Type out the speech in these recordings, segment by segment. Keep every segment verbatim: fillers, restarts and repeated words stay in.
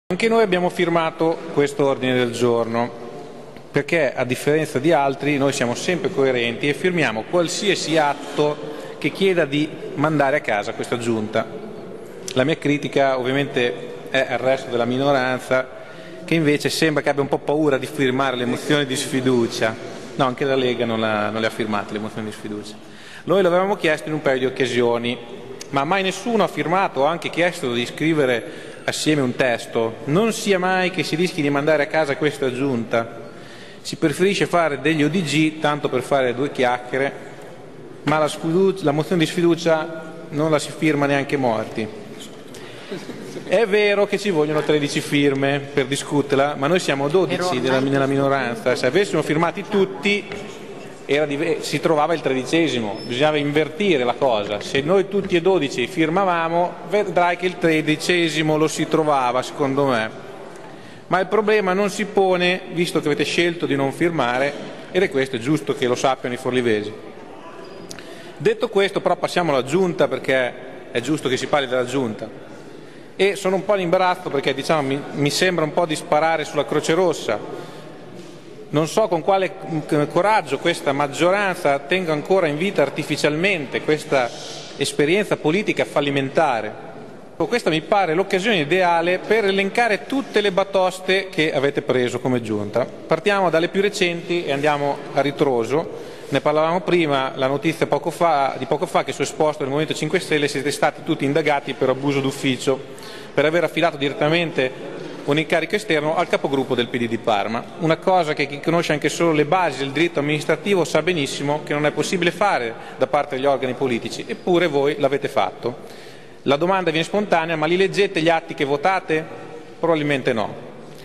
Anche noi abbiamo firmato questo ordine del giorno perché, a differenza di altri, noi siamo sempre coerenti e firmiamo qualsiasi atto che chieda di mandare a casa questa giunta. La mia critica ovviamente è al resto della minoranza, che invece sembra che abbia un po' paura di firmare le mozioni di sfiducia. No, anche la Lega non, la, non le ha firmate le mozioni di sfiducia. Noi l'avevamo chiesto in un paio di occasioni, ma mai nessuno ha firmato o anche chiesto di scrivere assieme un testo. Non sia mai che si rischi di mandare a casa questa giunta. Si preferisce fare degli O D G tanto per fare due chiacchiere, ma la, sfiducia, la mozione di sfiducia non la si firma neanche morti. È vero che ci vogliono tredici firme per discuterla, ma noi siamo dodici della, nella minoranza. Se avessimo firmati tutti era di, si trovava il tredicesimo, bisognava invertire la cosa. Se noi tutti e dodici firmavamo, vedrai che il tredicesimo lo si trovava, secondo me. Ma il problema non si pone, visto che avete scelto di non firmare, ed è questo, è giusto che lo sappiano i forlivesi. Detto questo, però, passiamo alla giunta, perché è giusto che si parli della giunta. E sono un po' in imbarazzo perché, diciamo, mi, mi sembra un po' di sparare sulla Croce Rossa. Non so con quale coraggio questa maggioranza tenga ancora in vita artificialmente questa esperienza politica fallimentare. Questa mi pare l'occasione ideale per elencare tutte le batoste che avete preso come giunta. Partiamo dalle più recenti e andiamo a ritroso. Ne parlavamo prima, la notizia poco fa, di poco fa che su Esposto del Movimento cinque Stelle siete stati tutti indagati per abuso d'ufficio, per aver affidato direttamente un incarico esterno al capogruppo del P D di Parma. Una cosa che chi conosce anche solo le basi del diritto amministrativo sa benissimo che non è possibile fare da parte degli organi politici, eppure voi l'avete fatto. La domanda viene spontanea, ma li leggete gli atti che votate? Probabilmente no.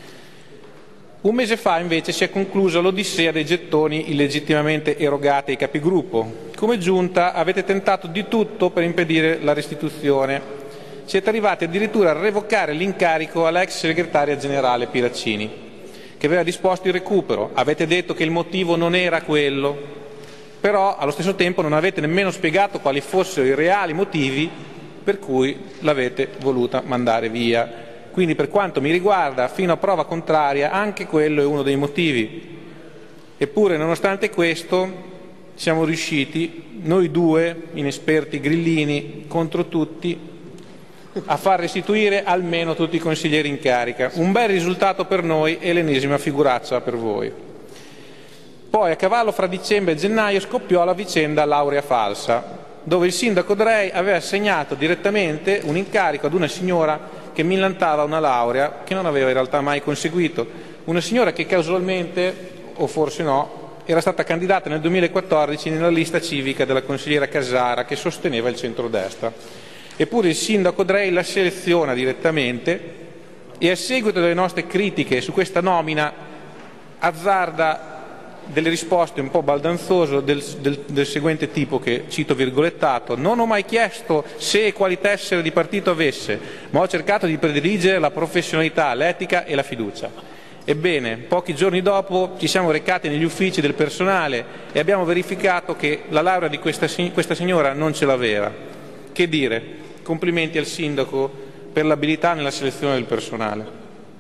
Un mese fa invece si è conclusa l'odissea dei gettoni illegittimamente erogati ai capigruppo. Come giunta avete tentato di tutto per impedire la restituzione. Siete arrivati addirittura a revocare l'incarico all'ex segretaria generale Piraccini, che aveva disposto il recupero. Avete detto che il motivo non era quello, però allo stesso tempo non avete nemmeno spiegato quali fossero i reali motivi per cui l'avete voluta mandare via. Quindi, per quanto mi riguarda, fino a prova contraria, anche quello è uno dei motivi. Eppure, nonostante questo, siamo riusciti, noi due, inesperti grillini, contro tutti, a far restituire almeno tutti i consiglieri in carica. Un bel risultato per noi e l'ennesima figuraccia per voi. Poi, a cavallo fra dicembre e gennaio, scoppiò la vicenda laurea falsa, dove il sindaco Drei aveva assegnato direttamente un incarico ad una signora che millantava una laurea che non aveva in realtà mai conseguito. Una signora che casualmente, o forse no, era stata candidata nel duemilaquattordici nella lista civica della consigliera Casara che sosteneva il centrodestra. Eppure il sindaco Drei la seleziona direttamente e, a seguito delle nostre critiche su questa nomina, azzarda delle risposte un po' baldanzose del, del, del seguente tipo, che cito virgolettato: non ho mai chiesto se e quali tessere di partito avesse, ma ho cercato di prediligere la professionalità, l'etica e la fiducia. Ebbene, pochi giorni dopo ci siamo recati negli uffici del personale e abbiamo verificato che la laurea di questa, questa signora non ce l'aveva. Che dire? Complimenti al sindaco per l'abilità nella selezione del personale.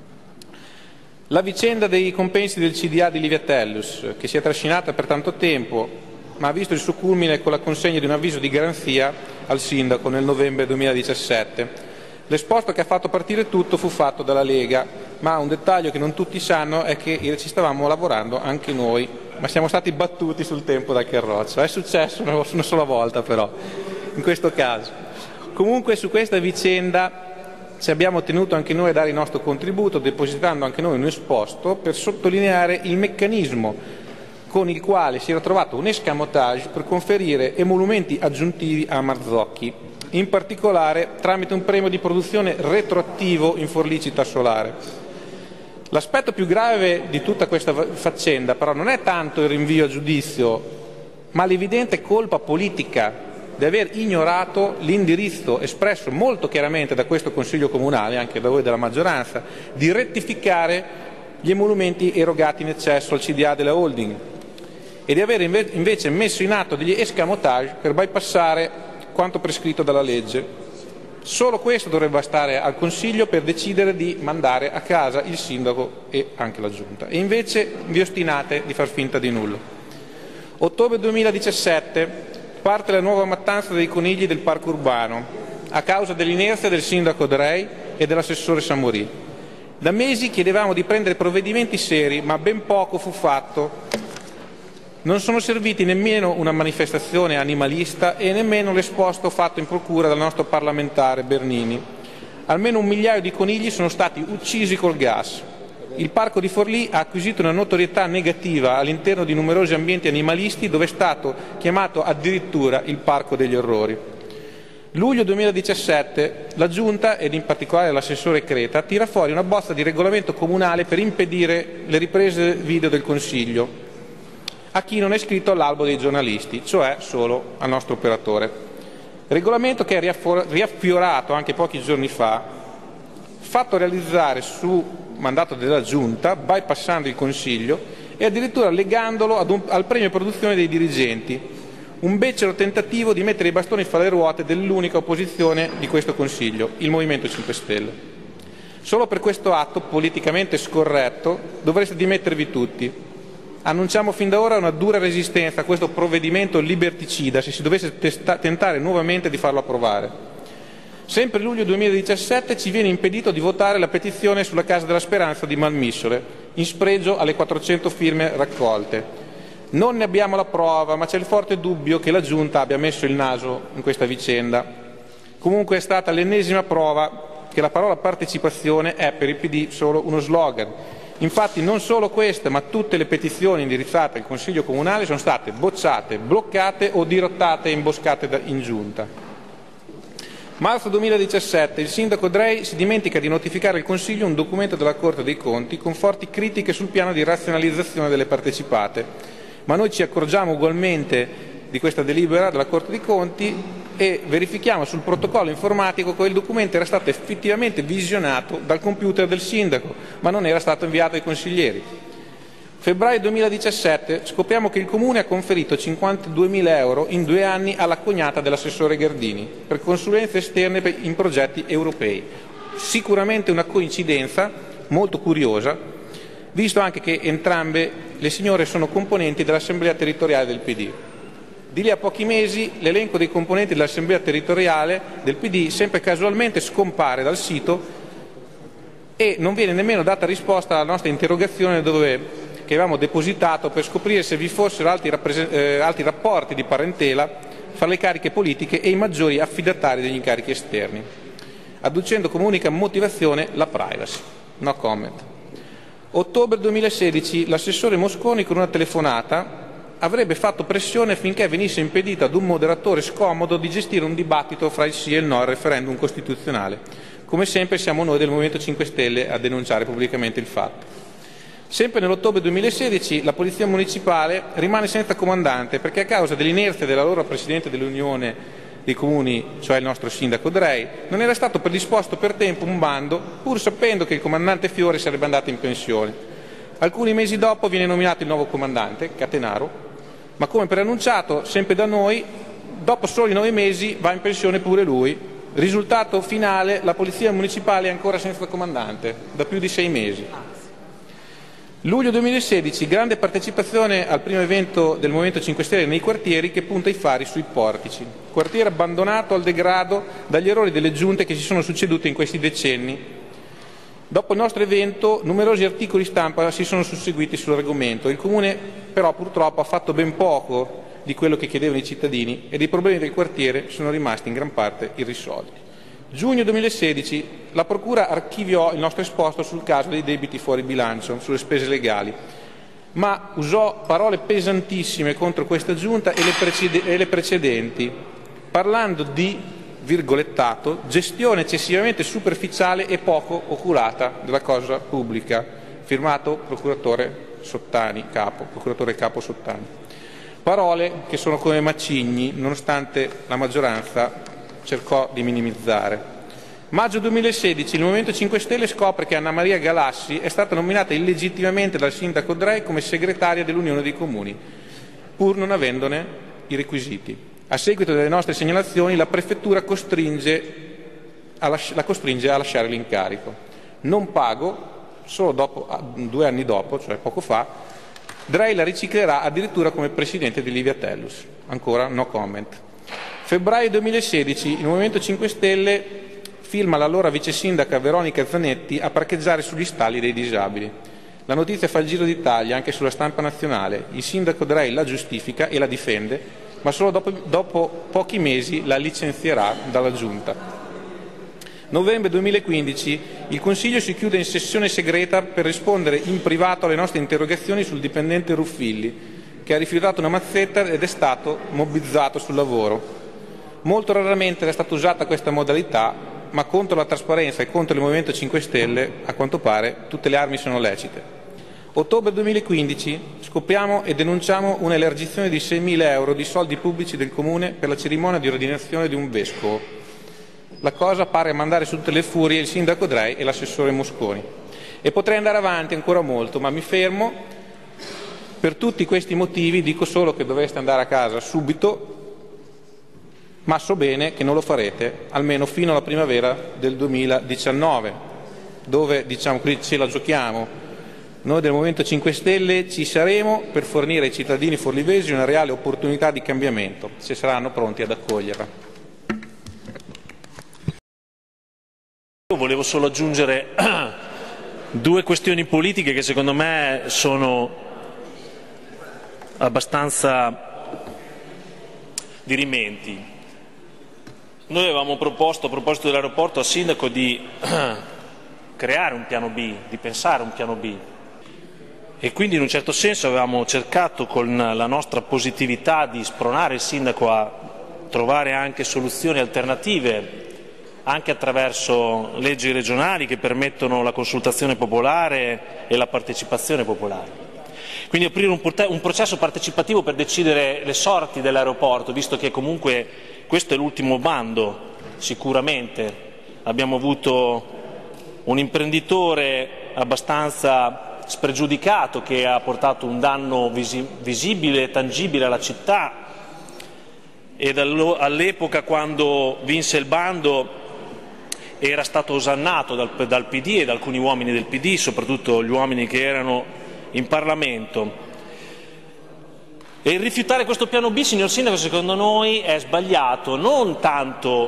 La vicenda dei compensi del C D A di Livia Tellus, che si è trascinata per tanto tempo, ma ha visto il suo culmine con la consegna di un avviso di garanzia al sindaco nel novembre duemiladiciassette. L'esposto che ha fatto partire tutto fu fatto dalla Lega, ma un dettaglio che non tutti sanno è che ci stavamo lavorando anche noi, ma siamo stati battuti sul tempo da Carroccio. È successo una, una sola volta però, in questo caso. Comunque su questa vicenda ci abbiamo tenuto anche noi a dare il nostro contributo, depositando anche noi un esposto per sottolineare il meccanismo con il quale si era trovato un escamotage per conferire emolumenti aggiuntivi a Marzocchi, in particolare tramite un premio di produzione retroattivo in forlicita solare. L'aspetto più grave di tutta questa faccenda però non è tanto il rinvio a giudizio, ma l'evidente colpa politica di aver ignorato l'indirizzo espresso molto chiaramente da questo Consiglio Comunale, anche da voi della maggioranza, di rettificare gli emolumenti erogati in eccesso al C D A della holding e di aver invece messo in atto degli escamotage per bypassare quanto prescritto dalla legge. Solo questo dovrebbe bastare al Consiglio per decidere di mandare a casa il sindaco e anche la giunta. E invece vi ostinate di far finta di nulla. Ottobre duemiladiciassette parte la nuova mattanza dei conigli del parco urbano a causa dell'inerzia del sindaco Drei e dell'assessore Samorì. Da mesi chiedevamo di prendere provvedimenti seri, ma ben poco fu fatto. Non sono serviti nemmeno una manifestazione animalista e nemmeno l'esposto fatto in procura dal nostro parlamentare Bernini. Almeno un migliaio di conigli sono stati uccisi col gas. Il parco di Forlì ha acquisito una notorietà negativa all'interno di numerosi ambienti animalisti dove è stato chiamato addirittura il parco degli orrori. Luglio duemiladiciassette la Giunta, ed in particolare l'assessore Creta, tira fuori una bozza di regolamento comunale per impedire le riprese video del Consiglio a chi non è iscritto all'albo dei giornalisti, cioè solo al nostro operatore. Regolamento che è riaffiorato anche pochi giorni fa, fatto realizzare su mandato della Giunta, bypassando il Consiglio e addirittura legandolo ad un, al premio produzione dei dirigenti, un becero tentativo di mettere i bastoni fra le ruote dell'unica opposizione di questo Consiglio, il Movimento cinque Stelle. Solo per questo atto politicamente scorretto dovreste dimettervi tutti. Annunciamo fin da ora una dura resistenza a questo provvedimento liberticida se si dovesse tentare nuovamente di farlo approvare. Sempre luglio duemiladiciassette ci viene impedito di votare la petizione sulla Casa della Speranza di Malmissole, in spregio alle quattrocento firme raccolte. Non ne abbiamo la prova, ma c'è il forte dubbio che la Giunta abbia messo il naso in questa vicenda. Comunque è stata l'ennesima prova che la parola partecipazione è per il P D solo uno slogan. Infatti non solo queste, ma tutte le petizioni indirizzate al Consiglio Comunale sono state bocciate, bloccate o dirottate e imboscate in Giunta. Marzo duemiladiciassette il sindaco Drei si dimentica di notificare al Consiglio un documento della Corte dei Conti con forti critiche sul piano di razionalizzazione delle partecipate, ma noi ci accorgiamo ugualmente di questa delibera della Corte dei Conti e verifichiamo sul protocollo informatico che il documento era stato effettivamente visionato dal computer del sindaco, ma non era stato inviato ai consiglieri. Febbraio duemiladiciassette scopriamo che il Comune ha conferito cinquantaduemila euro in due anni alla cognata dell'assessore Gardini per consulenze esterne in progetti europei. Sicuramente una coincidenza molto curiosa, visto anche che entrambe le signore sono componenti dell'Assemblea territoriale del P D. Di lì a pochi mesi l'elenco dei componenti dell'Assemblea territoriale del P D sempre casualmente scompare dal sito e non viene nemmeno data risposta alla nostra interrogazione dove, che avevamo depositato per scoprire se vi fossero altri, eh, altri rapporti di parentela fra le cariche politiche e i maggiori affidatari degli incarichi esterni, adducendo come unica motivazione la privacy. No comment. Ottobre duemilasedici l'assessore Mosconi con una telefonata avrebbe fatto pressione affinché venisse impedito ad un moderatore scomodo di gestire un dibattito fra il sì e il no al referendum costituzionale. Come sempre siamo noi del Movimento cinque Stelle a denunciare pubblicamente il fatto. Sempre nell'ottobre duemilasedici la Polizia Municipale rimane senza comandante perché a causa dell'inerzia dell'allora Presidente dell'Unione dei Comuni, cioè il nostro Sindaco Drei, non era stato predisposto per tempo un bando pur sapendo che il comandante Fiore sarebbe andato in pensione. Alcuni mesi dopo viene nominato il nuovo comandante, Catenaro, ma come preannunciato, sempre da noi, dopo soli nove mesi va in pensione pure lui. Risultato finale, la Polizia Municipale è ancora senza comandante, da più di sei mesi. Luglio duemilasedici, grande partecipazione al primo evento del Movimento cinque Stelle nei quartieri che punta i fari sui portici. Quartiere abbandonato al degrado dagli errori delle giunte che si sono succedute in questi decenni. Dopo il nostro evento numerosi articoli stampa si sono susseguiti sull'argomento. Il Comune però purtroppo ha fatto ben poco di quello che chiedevano i cittadini ed i problemi del quartiere sono rimasti in gran parte irrisolti. Giugno duemilasedici la Procura archiviò il nostro esposto sul caso dei debiti fuori bilancio, sulle spese legali, ma usò parole pesantissime contro questa Giunta e le, precede- e le precedenti, parlando di virgolettato, gestione eccessivamente superficiale e poco oculata della cosa pubblica, firmato procuratore Sottani, capo, procuratore capo Sottani. Parole che sono come macigni, nonostante la maggioranza cercò di minimizzare. Maggio duemilasedici il Movimento cinque Stelle scopre che Anna Maria Galassi è stata nominata illegittimamente dal sindaco Drei come segretaria dell'Unione dei Comuni, pur non avendone i requisiti. A seguito delle nostre segnalazioni la Prefettura costringe la costringe a lasciare l'incarico. Non pago, solo dopo, due anni dopo, cioè poco fa, Drei la riciclerà addirittura come presidente di Livia Tellus. Ancora no comment. Febbraio duemilasedici, il Movimento cinque Stelle filma l'allora vice sindaca Veronica Zanetti a parcheggiare sugli stalli dei disabili. La notizia fa il giro d'Italia anche sulla stampa nazionale. Il sindaco Drei la giustifica e la difende, ma solo dopo, dopo pochi mesi la licenzierà dalla giunta. Novembre duemilaquindici, il Consiglio si chiude in sessione segreta per rispondere in privato alle nostre interrogazioni sul dipendente Ruffilli, che ha rifiutato una mazzetta ed è stato mobbizzato sul lavoro. Molto raramente è stata usata questa modalità, ma contro la trasparenza e contro il Movimento cinque Stelle, a quanto pare, tutte le armi sono lecite. Ottobre duemilaquindici, scopriamo e denunciamo un'elargizione di seimila euro di soldi pubblici del Comune per la cerimonia di ordinazione di un vescovo. La cosa pare mandare su tutte le furie il sindaco Drei e l'assessore Mosconi. E potrei andare avanti ancora molto, ma mi fermo. Per tutti questi motivi dico solo che dovreste andare a casa subito, ma so bene che non lo farete, almeno fino alla primavera del duemiladiciannove, dove, diciamo così, ce la giochiamo. Noi del Movimento cinque Stelle ci saremo per fornire ai cittadini forlivesi una reale opportunità di cambiamento, se saranno pronti ad accoglierla. Volevo solo aggiungere due questioni politiche che secondo me sono abbastanza dirimenti. Noi avevamo proposto, a proposito dell'aeroporto, al sindaco di creare un piano B, di pensare un piano B. E quindi in un certo senso avevamo cercato con la nostra positività di spronare il sindaco a trovare anche soluzioni alternative, anche attraverso leggi regionali che permettono la consultazione popolare e la partecipazione popolare. Quindi aprire un, un processo partecipativo per decidere le sorti dell'aeroporto, visto che comunque questo è l'ultimo bando, sicuramente. Abbiamo avuto un imprenditore abbastanza spregiudicato che ha portato un danno visi visibile e tangibile alla città, e all'epoca, quando vinse il bando, era stato osannato dal, dal P D e da alcuni uomini del P D, soprattutto gli uomini che erano in Parlamento. E il rifiutare questo piano B, signor Sindaco, secondo noi è sbagliato, non tanto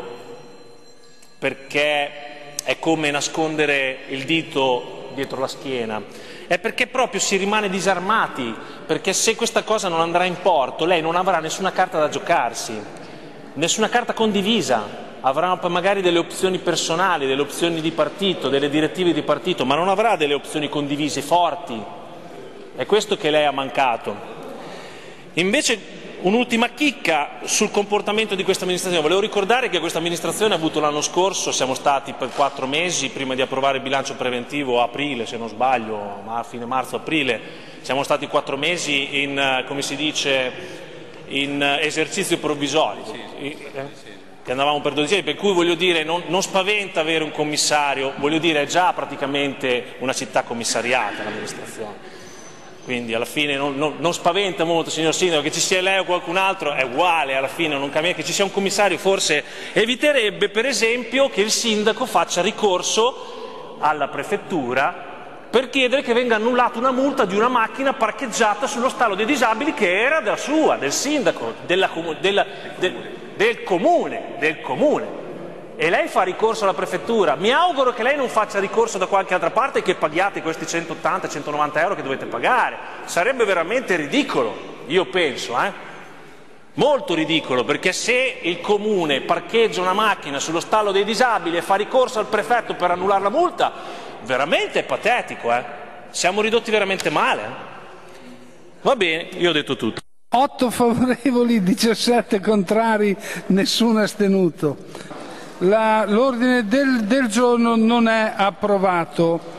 perché è come nascondere il dito dietro la schiena, è perché proprio si rimane disarmati, perché se questa cosa non andrà in porto lei non avrà nessuna carta da giocarsi, nessuna carta condivisa. Avrà magari delle opzioni personali, delle opzioni di partito, delle direttive di partito, ma non avrà delle opzioni condivise forti. È questo che lei ha mancato. Invece, un'ultima chicca sul comportamento di questa amministrazione. Volevo ricordare che questa amministrazione ha avuto l'anno scorso, siamo stati per quattro mesi, prima di approvare il bilancio preventivo, a aprile se non sbaglio, ma a fine marzo-aprile, siamo stati quattro mesi in, come si dice, in esercizio provvisorio. Sì, sì, sì. Che andavamo per dodici anni, per cui voglio dire non, non spaventa avere un commissario, voglio dire è già praticamente una città commissariata l'amministrazione, quindi alla fine non, non, non spaventa molto, signor Sindaco, che ci sia lei o qualcun altro è uguale, alla fine non cambia, che ci sia un commissario forse eviterebbe per esempio che il sindaco faccia ricorso alla prefettura per chiedere che venga annullata una multa di una macchina parcheggiata sullo stallo dei disabili che era da sua, del sindaco, della, della, del, del comune, del comune. E lei fa ricorso alla prefettura. Mi auguro che lei non faccia ricorso da qualche altra parte e che paghiate questi centottanta centonovanta euro che dovete pagare. Sarebbe veramente ridicolo, io penso, eh? Molto ridicolo, perché se il comune parcheggia una macchina sullo stallo dei disabili e fa ricorso al prefetto per annullare la multa, veramente è patetico, eh? Siamo ridotti veramente male. Eh? Va bene, io ho detto tutto. otto favorevoli, diciassette contrari, nessuno astenuto. L'ordine del, del giorno non è approvato.